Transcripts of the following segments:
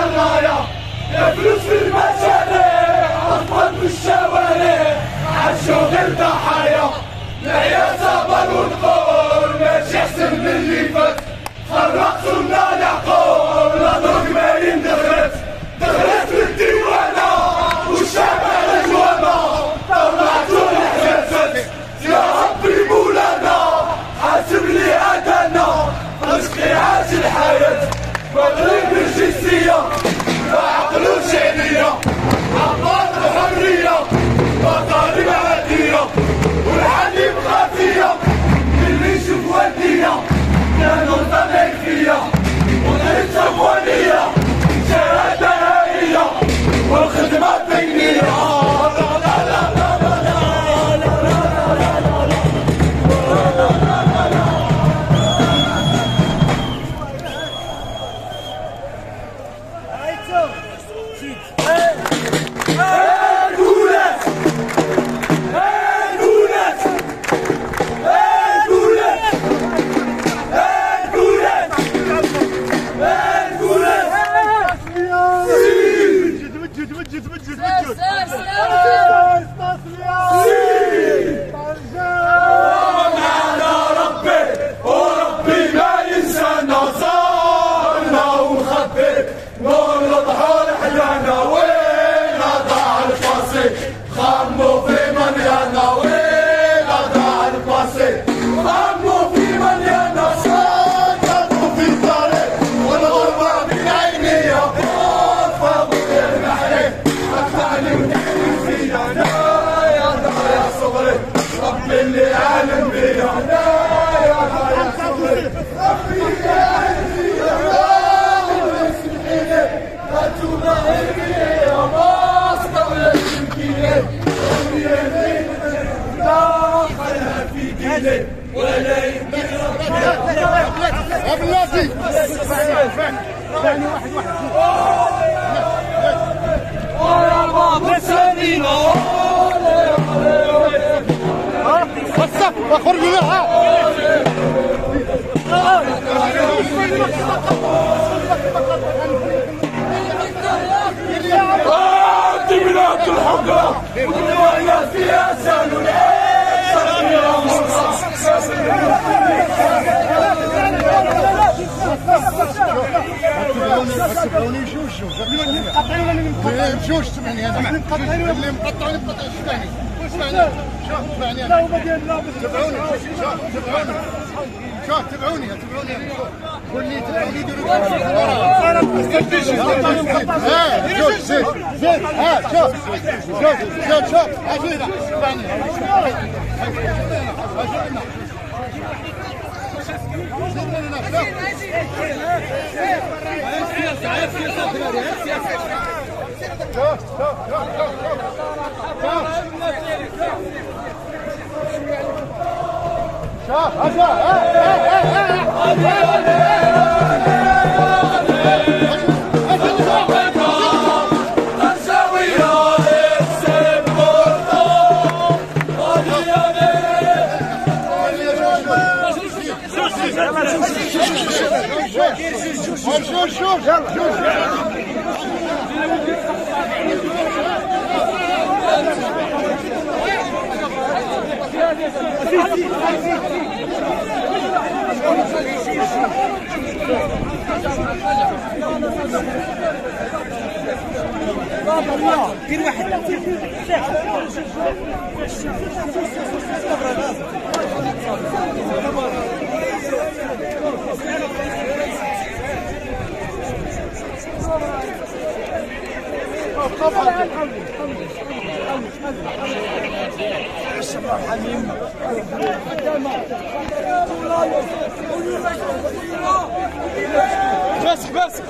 الراية، يا فلوس في المشاريع، أطفال في الشوارع، عالشغل ضحايا، لا يا صبر ونقول ماشي أحسن من اللي فات، خرجتوا لنا العقول، الأضرق باين دخلت في الديوانة، والشعب على جوانا، طلعتوا الحجازات، يا ربي مولانا، حاسب لي أدانا، رزقي عاش الحياة، مغرب الجنسية، لا عقل وشعبية، عباد الحرية، مطالب عادية، والحليب خافية، اللي يشوف ودية، كانوا طالعين فيا، وطريق صفوانية، شهادة هائية، والخدمة بينية. اللي عالم بيا يا صبري ربي يعزني يا ويسمحيني هاتونا هيكي يا مصر ولا تمكيني ربي يهديني داخلها في ديني ولا يمكن يا بلاتي ثاني واحد يا بابا سالينا وصف وخرج لها بلاد الحقرة وإلى السياسة شوش سمعني انا اللي مقطعين اسمعني لا هو ديالنا تبعوني شوف تبعوني قول لي تبعوني ديروا شوف زيد شوف عجينه اسمعني شوف دير واحد بس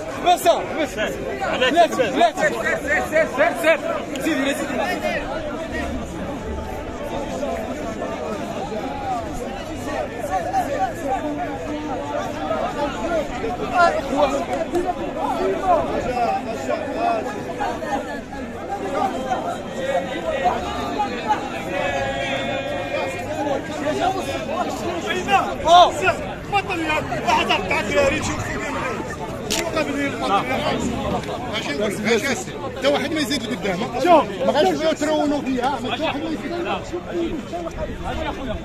بطل يا واحد تاع الدراري تشوف قبل ماشي حتى واحد ما يزيد لقدام. شوف ما غاديش ترونوا فيها، ما حتى واحد ما يزيد. هذا يا خويا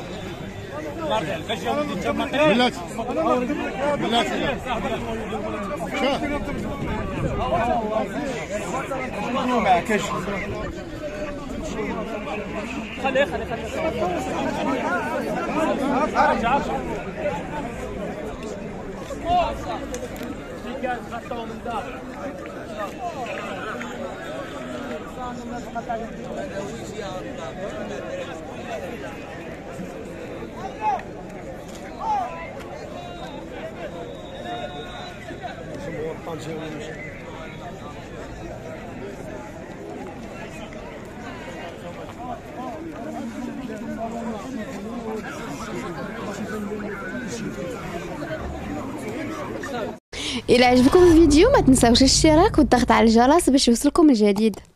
بلاتي بلاتي ما كاش خليه كان خطوا من دار إلا عجبكم الفيديو ما تنساوش الاشتراك والضغط على الجرس باش يوصلكم الجديد.